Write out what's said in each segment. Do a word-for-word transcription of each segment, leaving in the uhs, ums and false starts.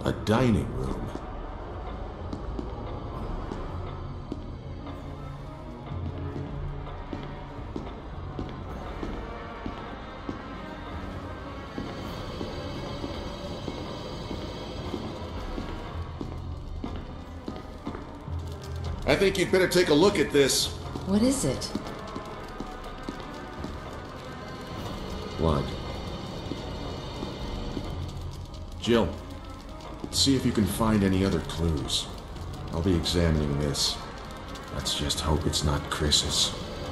A dining room. I think you'd better take a look at this. What is it? Blood. Jill, see if you can find any other clues. I'll be examining this. Let's just hope it's not Chris's.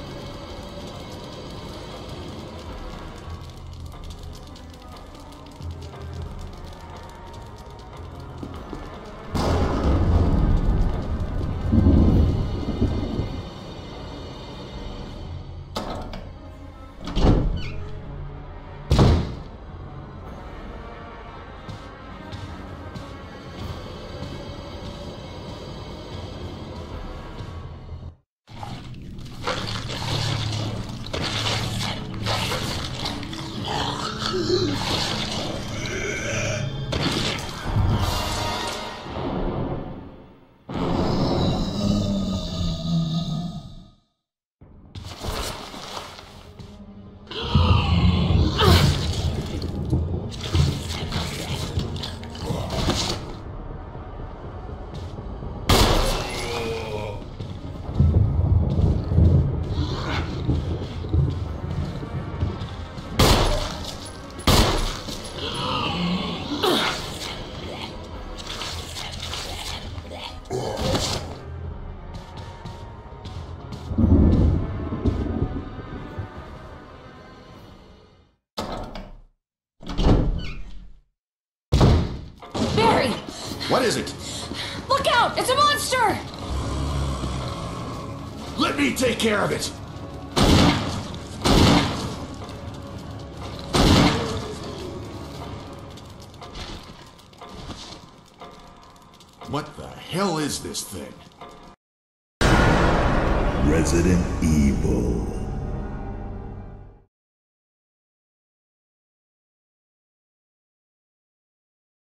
What is it? Look out! It's a monster! Let me take care of it! What the hell is this thing? Resident Evil.